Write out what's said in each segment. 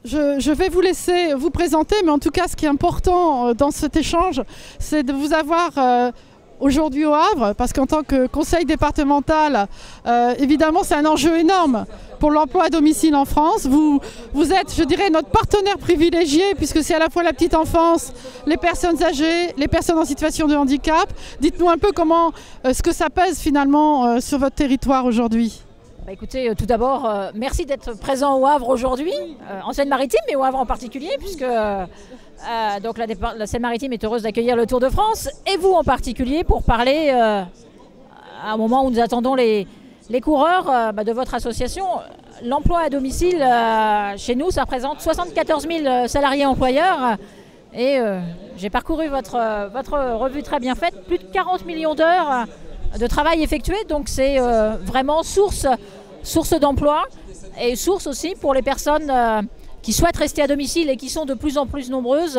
Je vais vous laisser vous présenter, mais en tout cas, ce qui est important dans cet échange, c'est de vous avoir aujourd'hui au Havre, parce qu'en tant que conseil départemental, évidemment, c'est un enjeu énorme pour l'emploi à domicile en France. Vous êtes, je dirais, notre partenaire privilégié, puisque c'est à la fois la petite enfance, les personnes âgées, les personnes en situation de handicap. Dites-nous un peu comment, ce que ça pèse finalement sur votre territoire aujourd'hui. Bah écoutez, tout d'abord, merci d'être présent au Havre aujourd'hui, en Seine-Maritime, mais au Havre en particulier, puisque donc la Seine-Maritime est heureuse d'accueillir le Tour de France, et vous en particulier, pour parler, à un moment où nous attendons les coureurs de votre association. L'emploi à domicile, chez nous, ça représente 74 000 salariés employeurs, et j'ai parcouru votre revue très bien faite, plus de 40 millions d'heures de travail effectué, donc c'est vraiment source d'emploi et source aussi pour les personnes qui souhaitent rester à domicile et qui sont de plus en plus nombreuses,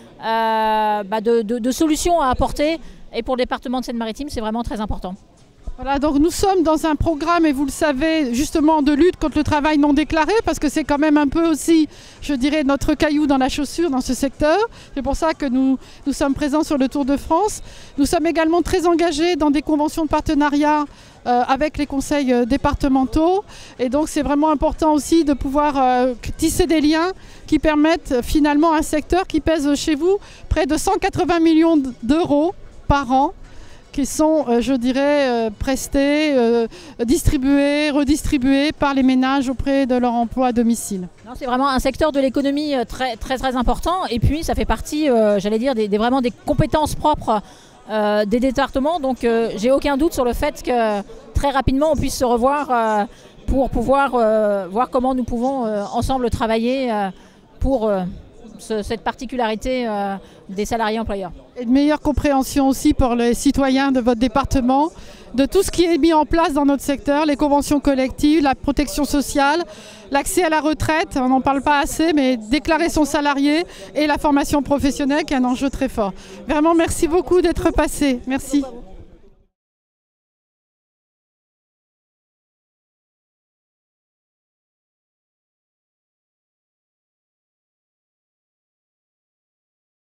de solutions à apporter. Et pour le département de Seine-Maritime, c'est vraiment très important. Voilà, donc nous sommes dans un programme, et vous le savez, justement de lutte contre le travail non déclaré, parce que c'est quand même un peu aussi, je dirais, notre caillou dans la chaussure dans ce secteur. C'est pour ça que nous sommes présents sur le Tour de France. Nous sommes également très engagés dans des conventions de partenariat avec les conseils départementaux. Et donc c'est vraiment important aussi de pouvoir tisser des liens qui permettent finalement un secteur qui pèse chez vous près de 180 millions d'euros par an, qui sont, je dirais, prestés, distribués, redistribués par les ménages auprès de leur emploi à domicile. C'est vraiment un secteur de l'économie très, très, très important, et puis ça fait partie, j'allais dire, vraiment des compétences propres des départements, donc j'ai aucun doute sur le fait que très rapidement on puisse se revoir pour pouvoir voir comment nous pouvons ensemble travailler pour cette particularité des salariés employeurs. Et de meilleure compréhension aussi pour les citoyens de votre département, de tout ce qui est mis en place dans notre secteur, les conventions collectives, la protection sociale, l'accès à la retraite, on n'en parle pas assez, mais déclarer son salarié et la formation professionnelle qui est un enjeu très fort. Vraiment, merci beaucoup d'être passé. Merci.